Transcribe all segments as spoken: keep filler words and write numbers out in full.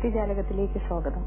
സാഹിത്യജാലകത്തിലേക്ക് സ്വാഗതം.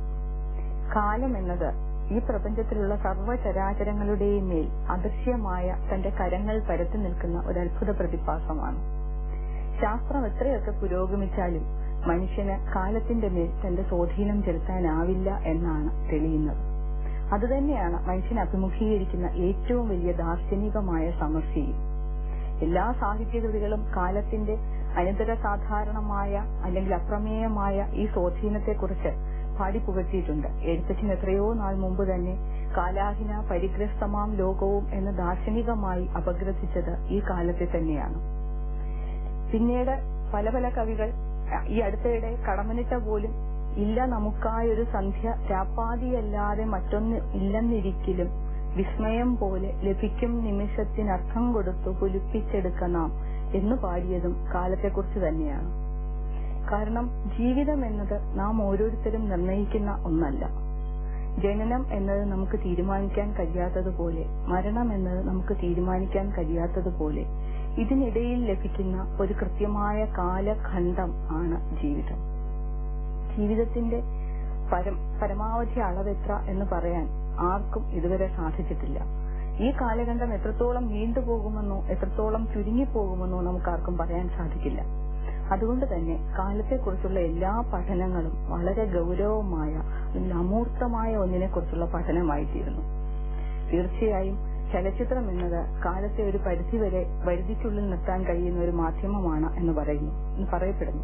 കാലം എന്നത് ഈ പ്രപഞ്ചത്തിലുള്ള സർവ്വചരാചരങ്ങളുടെയും മേൽ അദൃശ്യമായ തന്റെ കരങ്ങൾ പരത്തി നിൽക്കുന്ന ഒരു അത്ഭുത പ്രതിഭാസമാണ്. ശാസ്ത്രം എത്രയൊക്കെ പുരോഗമിച്ചാലും മനുഷ്യന് കാലത്തിന്റെ മേൽ തന്റെ സ്വാധീനം ചെലുത്താനാവില്ല എന്നാണ് തെളിയുന്നത്. അതുതന്നെയാണ് മനുഷ്യൻ അഭിമുഖീകരിക്കുന്ന ഏറ്റവും വലിയ ദാർശനികമായ സമസ്യയും. എല്ലാ സാഹിത്യകൃതികളും കാലത്തിന്റെ അനിതര സാധാരണമായ അല്ലെങ്കിൽ അപ്രമേയമായ ഈ സ്വാധീനത്തെക്കുറിച്ച് പാടിപ്പുകഴ്ത്തിയിട്ടുണ്ട്. എഴുത്തച്ഛൻ എത്രയോ നാൾ മുമ്പ് തന്നെ കാലാഹിന പരിഗ്രസ്തമാം ലോകവും എന്ന് ദാർശനികമായി അപഗ്രഥിച്ചത് ഈ കാലത്തെ തന്നെയാണ്. പിന്നീട് പല പല കവികൾ ഈ അടുത്തിടെ കടമനിട്ട പോലും ഇല്ല നമുക്കായൊരു സന്ധ്യ രാപ്പാതിയല്ലാതെ മറ്റൊന്ന് ഇല്ലെന്നിരിക്കലും വിസ്മയം പോലെ ലഭിക്കും നിമിഷത്തിനർത്ഥം കൊടുത്തു പുലിപ്പിച്ചെടുക്ക നാം എന്ന് പാടിയതും കാലത്തെക്കുറിച്ച് തന്നെയാണ്. കാരണം ജീവിതം എന്നത് നാം ഓരോരുത്തരും നിർണയിക്കുന്ന ഒന്നല്ല. ജനനം എന്നത് നമുക്ക് തീരുമാനിക്കാൻ കഴിയാത്തതുപോലെ മരണം എന്നത് നമുക്ക് തീരുമാനിക്കാൻ കഴിയാത്തതുപോലെ ഇതിനിടയിൽ ലഭിക്കുന്ന ഒരു കൃത്യമായ കാലഖണ്ഡം ആണ് ജീവിതം. ജീവിതത്തിന്റെ പരം പരമാവധി അളവെത്ര എന്ന് പറയാൻ ആർക്കും ഇതുവരെ സാധിച്ചിട്ടില്ല. ഈ കാലഖണ്ഡം എത്രത്തോളം നീണ്ടുപോകുമെന്നോ എത്രത്തോളം ചുരുങ്ങിപ്പോകുമെന്നോ നമുക്കാർക്കും പറയാൻ സാധിക്കില്ല. അതുകൊണ്ട് തന്നെ കാലത്തെക്കുറിച്ചുള്ള എല്ലാ പഠനങ്ങളും വളരെ ഗൗരവമായ അല്ലെങ്കിൽ അമൂർത്തമായ ഒന്നിനെ കുറിച്ചുള്ള പഠനമായിത്തീരുന്നു. തീർച്ചയായും ചലച്ചിത്രം എന്നത് കാലത്തെ ഒരു പരിധിവരെ പരിധിക്കുള്ളിൽ നിർത്താൻ കഴിയുന്ന ഒരു മാധ്യമമാണ് എന്ന് പറയുന്നു എന്ന് പറയപ്പെടുന്നു.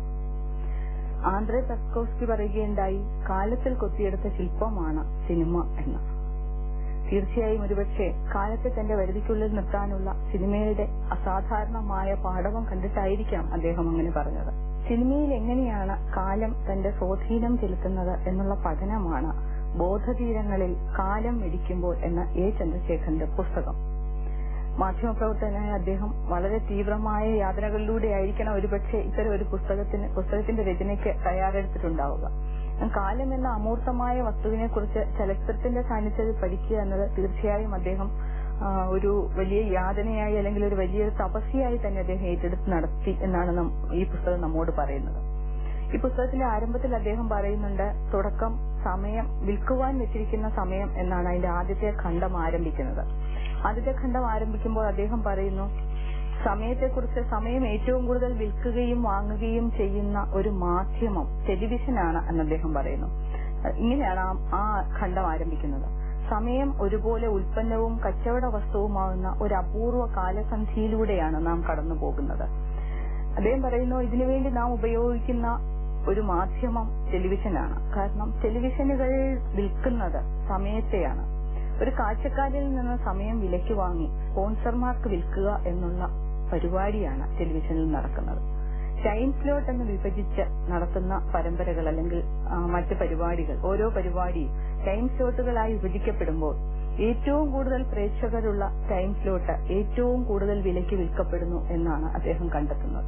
ആന്ദ്രേ തസ്കോവ്സ്കി പറയുകയുണ്ടായി, കാലത്തിൽ കൊത്തിയെടുത്ത ശില്പമാണ് സിനിമ എന്ന്. തീർച്ചയായും ഒരുപക്ഷെ കാലത്തെ തന്റെ പരിധിക്കുള്ളിൽ നിർത്താനുള്ള സിനിമയുടെ അസാധാരണമായ പാഠവം കണ്ടിട്ടായിരിക്കാം അദ്ദേഹം അങ്ങനെ പറഞ്ഞത്. സിനിമയിൽ എങ്ങനെയാണ് കാലം തന്റെ സ്വാധീനം ചെലുത്തുന്നത് എന്നുള്ള പഠനമാണ് ബോധതീരങ്ങളിൽ കാലം വെടിക്കുമ്പോൾ എന്ന എ ചന്ദ്രശേഖരന്റെ പുസ്തകം. മാധ്യമപ്രവർത്തകനായ അദ്ദേഹം വളരെ തീവ്രമായ യാതനകളിലൂടെ ആയിരിക്കണം ഒരുപക്ഷെ ഇത്തരം ഒരു പുസ്തകത്തിന് പുസ്തകത്തിന്റെ രചനയ്ക്ക് തയ്യാറെടുത്തിട്ടുണ്ടാവുക. കാലം എന്ന അമൂർത്തമായ വസ്തുവിനെ കുറിച്ച് ചലച്ചിത്രത്തിന്റെ സാന്നിധ്യത്തിൽ പഠിക്കുക എന്നത് തീർച്ചയായും അദ്ദേഹം ഒരു വലിയ യാതനയായി അല്ലെങ്കിൽ ഒരു വലിയൊരു തപസ്യയായി തന്നെ അദ്ദേഹം ഏറ്റെടുത്ത് നടത്തി എന്നാണ് ഈ പുസ്തകം നമ്മോട് പറയുന്നത്. ഈ പുസ്തകത്തിന്റെ ആരംഭത്തിൽ അദ്ദേഹം പറയുന്നുണ്ട്, തുടക്കം സമയം വിൽക്കുവാൻ വെച്ചിരിക്കുന്ന സമയം എന്നാണ് അതിന്റെ ആദ്യത്തെ ഖണ്ഡം ആരംഭിക്കുന്നത്. ആദ്യത്തെ ഖണ്ഡം ആരംഭിക്കുമ്പോൾ അദ്ദേഹം പറയുന്നു, സമയത്തെക്കുറിച്ച് സമയം ഏറ്റവും കൂടുതൽ വിൽക്കുകയും വാങ്ങുകയും ചെയ്യുന്ന ഒരു മാധ്യമം ടെലിവിഷനാണ് എന്ന് അദ്ദേഹം പറയുന്നു. ഇങ്ങനെയാണ് ആ ഖണ്ഡം ആരംഭിക്കുന്നത്. സമയം ഒരുപോലെ ഉൽപ്പന്നവും കച്ചവട വസ്തുവുമാകുന്ന ഒരു അപൂർവ കാലസന്ധിയിലൂടെയാണ് നാം കടന്നു പോകുന്നത്. അദ്ദേഹം പറയുന്നു, ഇതിനുവേണ്ടി നാം ഉപയോഗിക്കുന്ന ഒരു മാധ്യമം ടെലിവിഷനാണ്. കാരണം ടെലിവിഷനുകൾ വിൽക്കുന്നത് സമയത്തെയാണ്. ഒരു കാഴ്ചക്കാരിൽ നിന്ന് സമയം വിലയ്ക്ക് വാങ്ങി സ്പോൺസർമാർക്ക് വിൽക്കുക എന്നുള്ള പരിപാടിയാണ് ടെലിവിഷനിൽ നടക്കുന്നത്. ടൈം സ്ലോട്ട് എന്ന് വിഭജിച്ച് നടത്തുന്ന പരമ്പരകൾ അല്ലെങ്കിൽ മറ്റ് പരിപാടികൾ, ഓരോ പരിപാടിയും ടൈം സ്ലോട്ടുകളായി വിഭജിക്കപ്പെടുമ്പോൾ ഏറ്റവും കൂടുതൽ പ്രേക്ഷകരുള്ള ടൈം സ്ലോട്ട് ഏറ്റവും കൂടുതൽ വിലയ്ക്ക് വിൽക്കപ്പെടുന്നു എന്നാണ് അദ്ദേഹം കണ്ടെത്തുന്നത്.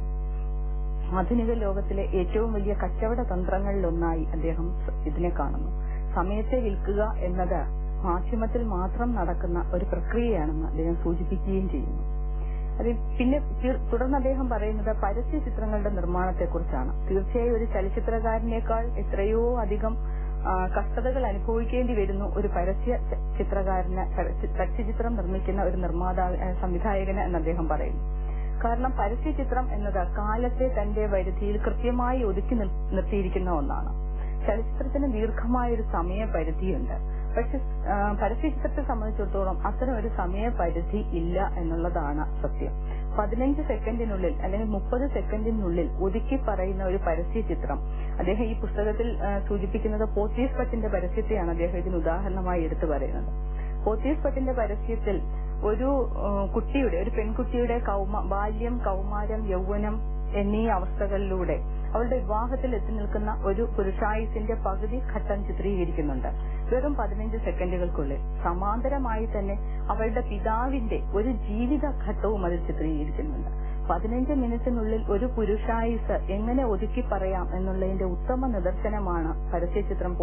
ആധുനിക ലോകത്തിലെ ഏറ്റവും വലിയ കച്ചവട തന്ത്രങ്ങളിലൊന്നായി അദ്ദേഹം ഇതിനെ കാണുന്നു. സമയത്തെ വിൽക്കുക എന്നത് മാധ്യമത്തിൽ മാത്രം നടക്കുന്ന ഒരു പ്രക്രിയയാണെന്ന് അദ്ദേഹം സൂചിപ്പിക്കുകയും ചെയ്യുന്നു. അത് പിന്നെ തുടർന്ന് അദ്ദേഹം പറയുന്നത് പരസ്യ ചിത്രങ്ങളുടെ നിർമ്മാണത്തെക്കുറിച്ചാണ്. തീർച്ചയായും ഒരു ചലച്ചിത്രകാരനേക്കാൾ എത്രയോ അധികം കഷ്ടതകൾ അനുഭവിക്കേണ്ടി വരുന്നു ഒരു പരസ്യ ചിത്രകാരന്, പരസ്യചിത്രം നിർമ്മിക്കുന്ന ഒരു നിർമ്മാതാ സംവിധായകന് എന്ന് അദ്ദേഹം പറയുന്നു. കാരണം പരസ്യചിത്രം എന്നത് കാലത്തെ തന്റെ പരിധിയിൽ കൃത്യമായി ഒതുക്കി നിർത്തിയിരിക്കുന്ന ഒന്നാണ്. ചലച്ചിത്രത്തിന് ദീർഘമായ ഒരു സമയപരിധിയുണ്ട്. പക്ഷെ പരസ്യചിത്രത്തെ സംബന്ധിച്ചിടത്തോളം അത്തരം ഒരു സമയപരിധി ഇല്ല എന്നുള്ളതാണ് സത്യം. പതിനഞ്ച് സെക്കൻഡിനുള്ളിൽ അല്ലെങ്കിൽ മുപ്പത് സെക്കൻഡിനുള്ളിൽ ഒതുക്കി പറയുന്ന ഒരു പരസ്യചിത്രം, അദ്ദേഹം ഈ പുസ്തകത്തിൽ സൂചിപ്പിക്കുന്നത് പോത്തീസ് പട്ടിന്റെ പരസ്യത്തെയാണ് അദ്ദേഹം ഇതിന് ഉദാഹരണമായി എടുത്തു പറയുന്നത്. പോത്തീസ് പട്ടിന്റെ പരസ്യത്തിൽ ഒരു കുട്ടിയുടെ ഒരു പെൺകുട്ടിയുടെ കൗമ ബാല്യം, കൗമാരം, യൗവനം എന്നീ അവസ്ഥകളിലൂടെ അവളുടെ വിവാഹത്തിൽ എത്തി നിൽക്കുന്ന ഒരു പുരുഷായുസിന്റെ പകുതി ഘട്ടം ചിത്രീകരിക്കുന്നുണ്ട് വെറും പതിനഞ്ച് സെക്കൻഡുകൾക്കുള്ളിൽ. സമാന്തരമായി തന്നെ അവളുടെ പിതാവിന്റെ ഒരു ജീവിത ഘട്ടവും അതിൽ ചിത്രീകരിക്കുന്നുണ്ട്. പതിനഞ്ച് മിനിറ്റിനുള്ളിൽ ഒരു പുരുഷായുസ് എങ്ങനെ ഒതുക്കി പറയാം എന്നുള്ളതിന്റെ ഉത്തമ നിദർശനമാണ് പരസ്യചിത്രം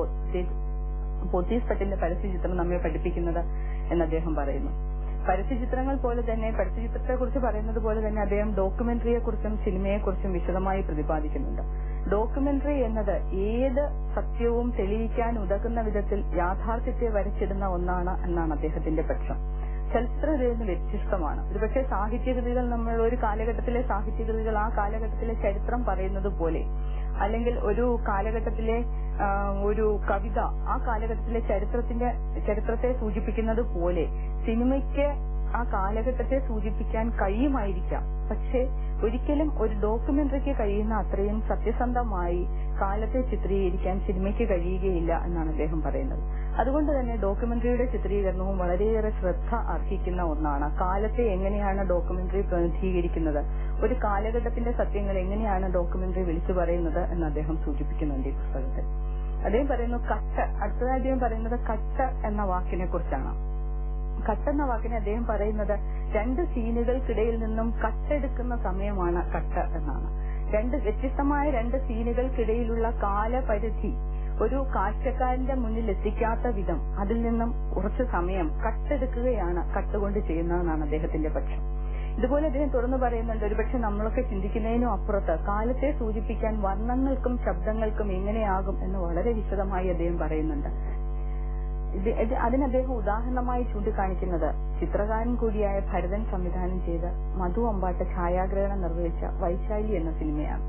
പോത്തീസ് പട്ടിന്റെ പരസ്യചിത്രം നമ്മെ പഠിപ്പിക്കുന്നത് എന്ന് അദ്ദേഹം പറയുന്നു. പരസ്യചിത്രങ്ങൾ പോലെ തന്നെ പരസ്യചിത്രത്തെ കുറിച്ച് പറയുന്നത് പോലെ തന്നെ അദ്ദേഹം ഡോക്യുമെന്ററിയെ കുറിച്ചും സിനിമയെ കുറിച്ചും വിശദമായി പ്രതിപാദിക്കുന്നുണ്ട്. ഡോക്യുമെന്ററി എന്നത് ഏത് സത്യവും തെളിയിക്കാൻ ഉതകുന്ന വിധത്തിൽ യാഥാർത്ഥ്യത്തെ വരച്ചിടുന്ന ഒന്നാണ് എന്നാണ് അദ്ദേഹത്തിന്റെ പക്ഷം. ചലച്ചിത്രത്തിൽ നിന്ന് വ്യത്യസ്തമാണ്. ഒരുപക്ഷെ സാഹിത്യകൃതികൾ, നമ്മൾ ഒരു കാലഘട്ടത്തിലെ സാഹിത്യകൃതികൾ ആ കാലഘട്ടത്തിലെ ചരിത്രം പറയുന്നത് പോലെ, അല്ലെങ്കിൽ ഒരു കാലഘട്ടത്തിലെ ഒരു കവിത ആ കാലഘട്ടത്തിലെ ചരിത്രത്തിന്റെ ചരിത്രത്തെ സൂചിപ്പിക്കുന്നത് പോലെ സിനിമയ്ക്ക് ആ കാലഘട്ടത്തെ സൂചിപ്പിക്കാൻ കഴിയുമായിരിക്കാം. പക്ഷെ ഒരിക്കലും ഒരു ഡോക്യുമെന്ററിക്ക് കഴിയുന്ന അത്രയും സത്യസന്ധമായി കാലത്തെ ചിത്രീകരിക്കാൻ സിനിമയ്ക്ക് കഴിയുകയില്ല എന്നാണ് അദ്ദേഹം പറയുന്നത്. അതുകൊണ്ട് തന്നെ ഡോക്യുമെന്ററിയുടെ ചിത്രീകരണവും വളരെയേറെ ശ്രദ്ധ അർഹിക്കുന്ന ഒന്നാണ്. കാലത്തെ എങ്ങനെയാണ് ഡോക്യുമെന്ററി പ്രതിനിധീകരിക്കുന്നത്, ഒരു കാലഘട്ടത്തിന്റെ സത്യങ്ങൾ എങ്ങനെയാണ് ഡോക്യുമെന്ററി വിളിച്ചു പറയുന്നത് എന്ന് അദ്ദേഹം സൂചിപ്പിക്കുന്നുണ്ട് ഈ പുസ്തകത്തിൽ. അദ്ദേഹം പറയുന്നു കട്ട്, അടുത്തതായി അദ്ദേഹം പറയുന്നത് കട്ട് എന്ന വാക്കിനെ കുറിച്ചാണ്. കട്ട് എന്ന വാക്കിനെ അദ്ദേഹം പറയുന്നത് രണ്ട് സീനുകൾക്കിടയിൽ നിന്നും കട്ടെടുക്കുന്ന സമയമാണ് കട്ട് എന്നാണ്. രണ്ട് വ്യത്യസ്തമായ രണ്ട് സീനുകൾക്കിടയിലുള്ള കാലപരിധി ഒരു കാഴ്ചക്കാരന്റെ മുന്നിൽ എത്തിക്കാത്ത വിധം അതിൽ നിന്നും കുറച്ച് സമയം കട്ടെടുക്കുകയാണ് കട്ടുകൊണ്ട് ചെയ്യുന്നതെന്നാണ് അദ്ദേഹത്തിന്റെ പക്ഷം. ഇതുപോലെ അദ്ദേഹം തുറന്നു പറയുന്നുണ്ട്, ഒരുപക്ഷെ നമ്മളൊക്കെ ചിന്തിക്കുന്നതിനും അപ്പുറത്ത് കാലത്തെ സൂചിപ്പിക്കാൻ വർണ്ണങ്ങൾക്കും ശബ്ദങ്ങൾക്കും എങ്ങനെയാകും എന്ന് വളരെ വിശദമായി അദ്ദേഹം പറയുന്നുണ്ട്. അതിന് അദ്ദേഹം ഉദാഹരണമായി ചൂണ്ടിക്കാണിക്കുന്നത് ചിത്രകാരൻ കൂടിയായ ഭരതൻ സംവിധാനം ചെയ്ത് മധു അമ്പാട്ട് ഛായാഗ്രഹണം നിർവഹിച്ച വൈശാലി എന്ന സിനിമയാണ്.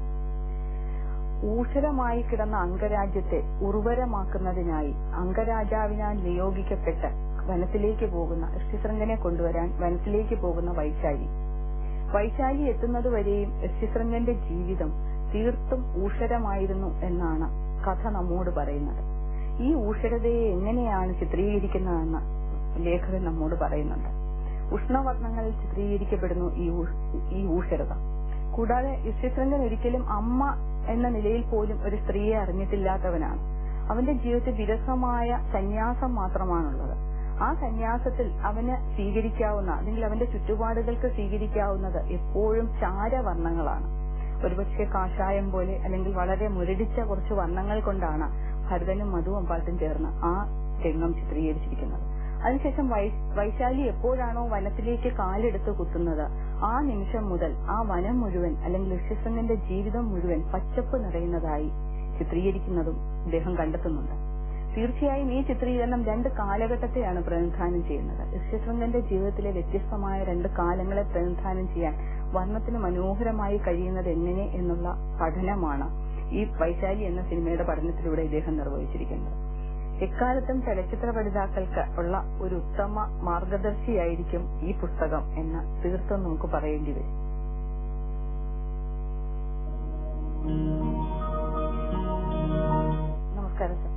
ഊഷരമായി കിടന്ന അംഗരാജ്യത്തെ ഉർവരമാക്കുന്നതിനായി അംഗരാജാവിനാൽ നിയോഗിക്കപ്പെട്ട് വനത്തിലേക്ക് പോകുന്ന ഋഷ്യശൃംഗനെ കൊണ്ടുവരാൻ വനത്തിലേക്ക് പോകുന്ന വൈശാലി വൈശാലി എത്തുന്നതുവരെയും ഋഷ്യശൃംഗന്റെ ജീവിതം തീർത്തും ഊഷരമായിരുന്നു എന്നാണ് കഥ നമ്മോട് പറയുന്നത്. ഈ ഊഷരതയെ എങ്ങനെയാണ് ചിത്രീകരിക്കുന്നതെന്ന് ലേഖകൻ നമ്മോട് പറയുന്നുണ്ട്. ഉഷ്ണവർണ്ണങ്ങളിൽ ചിത്രീകരിക്കപ്പെടുന്നു ഈ ഊഷരത. കൂടാതെ ഋഷ്യശൃംഗൻ ഒരിക്കലും അമ്മ എന്ന നിലയിൽ പോലും ഒരു സ്ത്രീയെ അറിഞ്ഞിട്ടില്ലാത്തവനാണ്. അവന്റെ ജീവിതത്തിൽ വിരസമായ സന്യാസം മാത്രമാണുള്ളത്. ആ സന്യാസത്തിൽ അവന് സ്വീകരിക്കാവുന്ന, അല്ലെങ്കിൽ അവന്റെ ചുറ്റുപാടുകൾക്ക് സ്വീകരിക്കാവുന്നത് എപ്പോഴും ചാരവർണ്ണങ്ങളാണ്. ഒരുപക്ഷെ കാഷായം പോലെ അല്ലെങ്കിൽ വളരെ മുരടിച്ച കുറച്ച് വർണ്ണങ്ങൾ കൊണ്ടാണ് ഭരതനും മധു അമ്പാട്ടും ചേർന്ന് ആ രംഗം ചിത്രീകരിച്ചിരിക്കുന്നത്. അതിനുശേഷം വൈശാലി എപ്പോഴാണോ വനത്തിലേക്ക് കാലെടുത്ത് കുത്തുന്നത് ആ നിമിഷം മുതൽ ആ വനം മുഴുവൻ അല്ലെങ്കിൽ ഋഷ്യശൃംഗന്റെ ജീവിതം മുഴുവൻ പച്ചപ്പ് നിറയുന്നതായി ചിത്രീകരിക്കുന്നതും അദ്ദേഹം കണ്ടെത്തുന്നുണ്ട്. തീർച്ചയായും ഈ ചിത്രീകരണം രണ്ട് കാലഘട്ടത്തെയാണ് പ്രതിനിധാനം ചെയ്യുന്നത്. ഋഷ്യശൃംഗന്റെ ജീവിതത്തിലെ വ്യത്യസ്തമായ രണ്ട് കാലങ്ങളെ പ്രതിനിധാനം ചെയ്യാൻ വർണ്ണത്തിന് മനോഹരമായി കഴിയുന്നത് എങ്ങനെ എന്നുള്ള പഠനമാണ് ഈ വൈശാലി എന്ന സിനിമയുടെ പഠനത്തിലൂടെ ഇദ്ദേഹം നിർവഹിച്ചിരിക്കുന്നത്. എക്കാലത്തും ചലച്ചിത്ര പഠിതാക്കൾക്ക് ഉള്ള ഒരു ഉത്തമ മാർഗദർശിയായിരിക്കും ഈ പുസ്തകം എന്ന് തീർത്തും നമുക്ക് പറയേണ്ടി വരും. നമസ്കാരം സർ.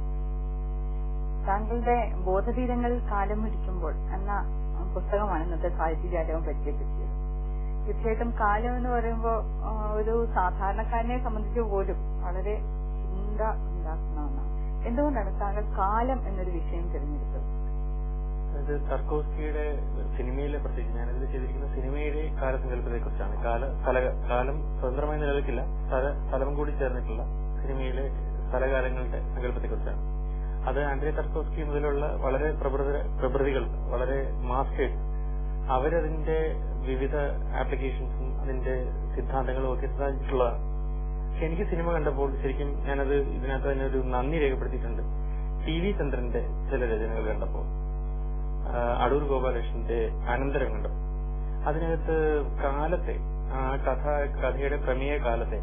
താങ്കളുടെ ബോധതീരങ്ങളിൽ കാലമൊരുക്കുമ്പോൾ എന്ന പുസ്തകമാണ് ഇന്നത്തെ സാഹിത്യജാലകം പരിചയപ്പെടുത്തിയത്. തീർച്ചയായിട്ടും കാലം എന്ന് പറയുമ്പോൾ ഒരു സാധാരണക്കാരനെ സംബന്ധിച്ച് പോലും വളരെ ചിന്ത ഉണ്ടാക്കുന്ന ഒന്നാണ്. എന്തുകൊണ്ടാണ് താങ്കൾ കാലം എന്നൊരു വിഷയം തിരഞ്ഞെടുത്തത്? ഇത് തർക്കോസ്കിയുടെ സിനിമയിലെ, പ്രത്യേകിച്ച് ഞാനിതിൽ ചെയ്തിരിക്കുന്ന സിനിമയിലെ കാലസങ്കല്പത്തെ കുറിച്ചാണ്. കാല കാലം സ്വതന്ത്രമായി നിലനിൽക്കില്ല, സ്ഥലം കൂടി ചേർന്നിട്ടുള്ള സിനിമയിലെ സ്ഥലകാലങ്ങളുടെ സങ്കല്പത്തെ കുറിച്ചാണ്. അത് ആൻഡ്രേ തർക്കോസ്കി മുതലുള്ള വളരെ പ്രകൃതികൾ, വളരെ മാസ്റ്റേഴ്സ്, അവരതിന്റെ വിവിധ ആപ്ലിക്കേഷൻസും അതിന്റെ സിദ്ധാന്തങ്ങളും ഒക്കെ സാധിച്ചിട്ടുള്ളതാണ്. പക്ഷെ എനിക്ക് സിനിമ കണ്ടപ്പോൾ ശരിക്കും ഞാനത് ഇതിനകത്ത് തന്നെ ഒരു നന്ദി രേഖപ്പെടുത്തിയിട്ടുണ്ട്. ടി വി ചന്ദ്രന്റെ ചില രചനകൾ കണ്ടപ്പോൾ, അടൂർ ഗോപാലകൃഷ്ണന്റെ അനന്തരം കണ്ടപ്പോൾ, അതിനകത്ത് കാലത്തെ, ആ കഥ കഥയുടെ പ്രമേയ കാലത്തെ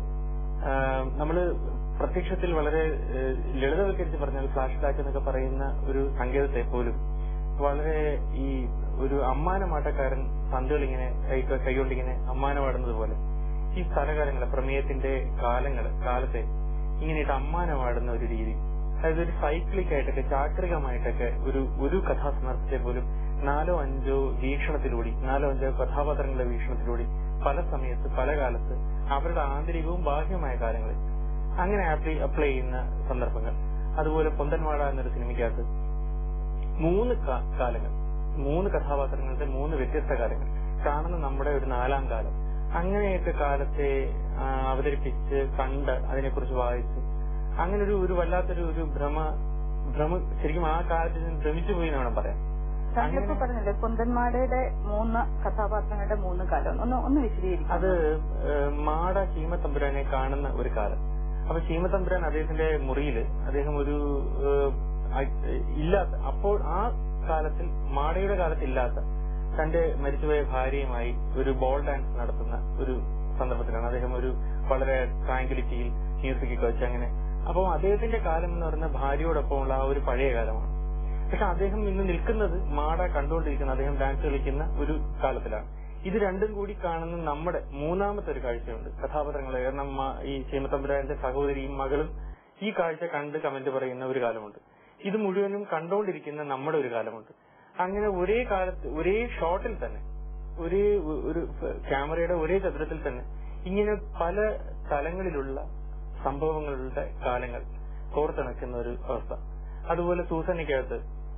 നമ്മള് പ്രത്യക്ഷത്തിൽ വളരെ ലളിതവൽക്കരിച്ച് പറഞ്ഞാൽ ഫ്ലാഷ് ബാക്ക് എന്നൊക്കെ പറയുന്ന ഒരു സങ്കേതത്തെ പോലും വളരെ ഈ ഒരു അമ്മാനമാട്ടക്കാരൻ പന്തുകൾ ഇങ്ങനെ കൈകൊണ്ടിങ്ങനെ അമ്മാനമാടുന്നത് പോലെ ഈ സ്ഥലകാലങ്ങളെ, പ്രമേയത്തിന്റെ കാലങ്ങൾ കാലത്തെ ഇങ്ങനെയിട്ട് അമ്മാനമാടുന്ന ഒരു രീതി, അതായത് ഒരു സൈക്ലിക് ആയിട്ടൊക്കെ ചാക്രികമായിട്ടൊക്കെ ഒരു ഒരു കഥാസന്ദർഭത്തെ പോലും നാലോ അഞ്ചോ വീക്ഷണത്തിലൂടെ, നാലോ അഞ്ചോ കഥാപാത്രങ്ങളുടെ വീക്ഷണത്തിലൂടെ പല സമയത്ത് പല കാലത്ത് അവരുടെ ആന്തരികവും ബാഹ്യമായ കാര്യങ്ങളിൽ അങ്ങനെ അപ്ലൈ ചെയ്യുന്ന സന്ദർഭങ്ങൾ. അതുപോലെ പൊന്തൻവാട എന്നൊരു സിനിമയ്ക്കകത്ത് മൂന്ന് കാലങ്ങൾ, മൂന്ന് കഥാപാത്രങ്ങളുടെ മൂന്ന് വ്യത്യസ്ത കാലങ്ങൾ കാണുന്ന നമ്മുടെ ഒരു നാലാം കാലം, അങ്ങനെയൊക്കെ കാലത്തെ അവതരിപ്പിച്ച് കണ്ട് അതിനെക്കുറിച്ച് വായിച്ച് അങ്ങനെ ഒരു ഒരു വല്ലാത്തൊരു ഒരു ഭ്രമ ഭ്രമ ശരിക്കും ആ കാലത്ത് നിന്ന് ഭ്രമിച്ചു പോയി എന്ന് വേണം പറയാം. താങ്കളിപ്പോ പറഞ്ഞല്ലോ പൊന്തന്മാടയുടെ മൂന്ന് കഥാപാത്രങ്ങളുടെ മൂന്ന് കാലം, ഒന്ന് ഒന്ന് വിശദീകരിക്കും. അത് മാട ചീമത്തമ്പുരാനെ കാണുന്ന ഒരു കാലം, അപ്പൊ ശീമത്തമ്പുരാൻ അദ്ദേഹത്തിന്റെ മുറിയിൽ അദ്ദേഹം ഒരു ഇല്ലാത്ത അപ്പോൾ ആ കാലത്തിൽ മാടയുടെ കാലത്തില്ലാത്ത തന്റെ മരിച്ചുപോയ ഭാര്യയുമായി ഒരു ബോൾ ഡാൻസ് നടത്തുന്ന ഒരു സന്ദർഭത്തിലാണ് അദ്ദേഹം ഒരു വളരെ ട്രാങ്കുലിറ്റിയിൽ മ്യൂസിക് ഒക്കെ വെച്ച് അങ്ങനെ. അപ്പോൾ അദ്ദേഹത്തിന്റെ കാലം എന്ന് പറയുന്ന ഭാര്യയോടൊപ്പമുള്ള ആ ഒരു പഴയ കാലമാണ്. പക്ഷെ അദ്ദേഹം ഇന്ന് നിൽക്കുന്നത് മാട കണ്ടുകൊണ്ടിരിക്കുന്ന അദ്ദേഹം ഡാൻസ് കളിക്കുന്ന ഒരു കാലത്തിലാണ്. ഇത് രണ്ടും കൂടി കാണുന്ന നമ്മുടെ മൂന്നാമത്തെ ഒരു കാഴ്ചയുണ്ട് കഥാപാത്രങ്ങൾ. കാരണം ഈ ശീമത്തമ്പുരാന്റെ സഹോദരിയും മകളും ഈ കാഴ്ച കണ്ട് കമന്റ് പറയുന്ന ഒരു കാലമുണ്ട്. ഇത് മുഴുവനും കണ്ടുകൊണ്ടിരിക്കുന്ന നമ്മുടെ ഒരു കാലമുണ്ട്. അങ്ങനെ ഒരേ കാലത്ത് ഒരേ ഷോട്ടിൽ തന്നെ ഒരേ ഒരു ക്യാമറയുടെ ഒരേ ചതുരത്തിൽ തന്നെ ഇങ്ങനെ പല തലങ്ങളിലുള്ള സംഭവങ്ങളുടെ കാലങ്ങൾ കോർത്തിണക്കുന്ന ഒരു അവസ്ഥ. അതുപോലെ സൂസനയ്ക്കകത്ത്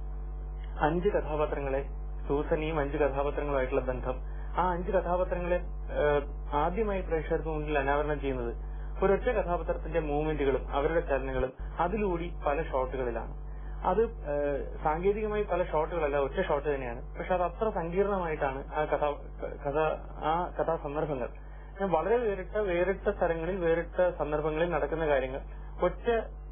അഞ്ച് കഥാപാത്രങ്ങളെ സൂസനയും അഞ്ച് കഥാപാത്രങ്ങളുമായിട്ടുള്ള ബന്ധം, ആ അഞ്ച് കഥാപാത്രങ്ങളെ ആദ്യമായി പ്രേക്ഷകർക്ക് മുന്നിൽ അനാവരണം ചെയ്യുന്നത് ഒരൊറ്റ കഥാപാത്രത്തിന്റെ മൂവ്മെന്റുകളും അവരുടെ ചലനങ്ങളും അതിലൂടി പല ഷോട്ടുകളിലാണ്. അത് സാങ്കേതികമായി പല ഷോട്ടുകളല്ല, ഒറ്റ ഷോട്ട് തന്നെയാണ്. പക്ഷെ അത് അത്ര സങ്കീർണമായിട്ടാണ് ആ കഥാ കഥ ആ കഥാസന്ദർഭങ്ങൾ വളരെ വേറിട്ട വേറിട്ട സ്ഥലങ്ങളിൽ വേറിട്ട സന്ദർഭങ്ങളിൽ നടക്കുന്ന കാര്യങ്ങൾ ഒറ്റ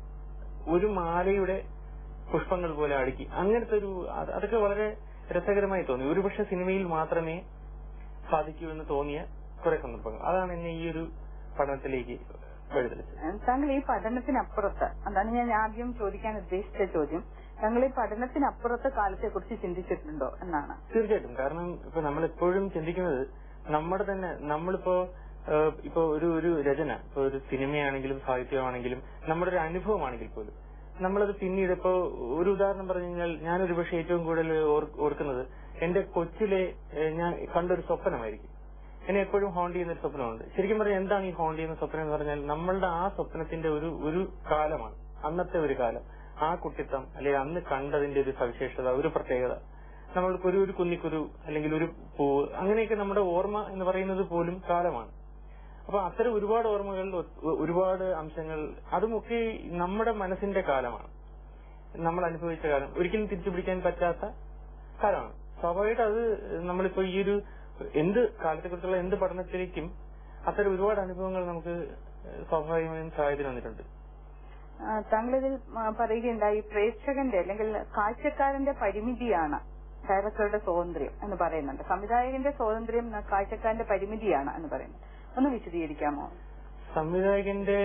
ഒരു മാലയുടെ പുഷ്പങ്ങൾ പോലെ അടുക്കി അങ്ങനത്തെ ഒരു അതൊക്കെ വളരെ രസകരമായി തോന്നി. ഒരുപക്ഷെ സിനിമയിൽ മാത്രമേ സാധിക്കൂ എന്ന് തോന്നിയ കുറെ സന്ദർഭങ്ങൾ. അതാണ് എന്നെ ഈ ഒരു പഠനത്തിലേക്ക് വഴിതെളിച്ചത്. താങ്കൾ ഈ പഠനത്തിനപ്പുറത്ത്, അതാണ് ഞാൻ ആദ്യം ചോദിക്കാൻ ഉദ്ദേശിച്ച ചോദ്യം, താങ്കൾ ഈ പഠനത്തിനപ്പുറത്തെ കാലത്തെ കുറിച്ച് ചിന്തിച്ചിട്ടുണ്ടോ എന്നാണ്. തീർച്ചയായിട്ടും. കാരണം ഇപ്പൊ നമ്മളെപ്പോഴും ചിന്തിക്കുന്നത് നമ്മുടെ തന്നെ നമ്മളിപ്പോ ഇപ്പൊ ഒരു ഒരു രചന, ഇപ്പൊ ഒരു സിനിമയാണെങ്കിലും സാഹിത്യമാണെങ്കിലും നമ്മുടെ ഒരു അനുഭവമാണെങ്കിൽ പോലും നമ്മളത് പിന്നീട് ഇപ്പോ ഒരു ഉദാഹരണം പറഞ്ഞു കഴിഞ്ഞാൽ ഞാനൊരു പക്ഷേ ഏറ്റവും കൂടുതൽ ഓർക്കുന്നത് എന്റെ കൊച്ചിലെ ഞാൻ കണ്ടൊരു സ്വപ്നമായിരിക്കും. എന്നെ എപ്പോഴും ഹോണ്ട് ചെയ്യുന്ന ഒരു സ്വപ്നമുണ്ട്. ശരിക്കും പറഞ്ഞാൽ എന്താണ് ഈ ഹോണ്ട് ചെയ്യുന്ന സ്വപ്നം എന്ന് പറഞ്ഞാൽ നമ്മളുടെ ആ സ്വപ്നത്തിന്റെ ഒരു ഒരു കാലമാണ്, അന്നത്തെ ഒരു കാലം, ആ കുട്ടിത്തം അല്ലെങ്കിൽ അന്ന് കണ്ടതിന്റെ ഒരു സവിശേഷത, ഒരു പ്രത്യേകത, നമ്മൾക്ക് ഒരു ഒരു കുന്നിക്കുരു അല്ലെങ്കിൽ ഒരു പൂവ്, അങ്ങനെയൊക്കെ നമ്മുടെ ഓർമ്മ എന്ന് പറയുന്നത് പോലും കാലമാണ്. അപ്പൊ അത്തരം ഒരുപാട് ഓർമ്മകൾ, ഒരുപാട് അംശങ്ങൾ, അതുമൊക്കെ നമ്മുടെ മനസ്സിന്റെ കാലമാണ്, നമ്മൾ അനുഭവിച്ച കാലം, ഒരിക്കലും തിരിച്ചു പിടിക്കാൻ പറ്റാത്ത കാലമാണ്. സ്വാഭാവികമായിട്ട് അത് നമ്മളിപ്പോ ഈ ഒരു എന്ത് കാലത്തെക്കുറിച്ചുള്ള എന്ത് പഠനത്തിലേക്കും അത്തരം ഒരുപാട് അനുഭവങ്ങൾ നമുക്ക് സ്വാഭാവികമായും സഹായത്തിന് വന്നിട്ടുണ്ട്. താങ്കളിതിൽ പറയുകയുണ്ടായി പ്രേക്ഷകന്റെ അല്ലെങ്കിൽ കാഴ്ചക്കാരന്റെ പരിമിതിയാണ് ഡയറക്ടറുടെ സ്വാതന്ത്ര്യം എന്ന് പറയുന്നുണ്ട്. സംവിധായകന്റെ സ്വാതന്ത്ര്യം കാഴ്ചക്കാരന്റെ പരിമിതിയാണ് എന്ന് പറയുന്നത്. ഒന്ന് വിശദീകരിക്കാമോ? സംവിധായകന്റെ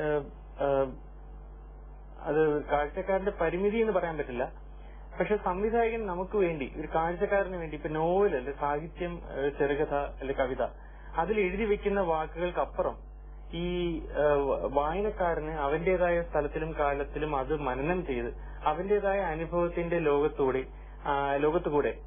അത് കാഴ്ചക്കാരന്റെ പരിമിതി എന്ന് പറയാൻ പറ്റില്ല. പക്ഷെ സംവിധായകൻ നമുക്ക് വേണ്ടി, ഒരു കാഴ്ചക്കാരന് വേണ്ടി, ഇപ്പൊ നോവൽ അല്ലെ സാഹിത്യം, ചെറുകഥ അല്ലെ കവിത, അതിൽ എഴുതി വെക്കുന്ന വാക്കുകൾക്കപ്പുറം ഈ വായനക്കാരന് അവന്റേതായ സ്ഥലത്തിലും കാലത്തിലും അത് മനനം ചെയ്ത് അവന്റേതായ അനുഭവത്തിന്റെ ലോകത്തൂടെ ലോകത്തുകൂടെ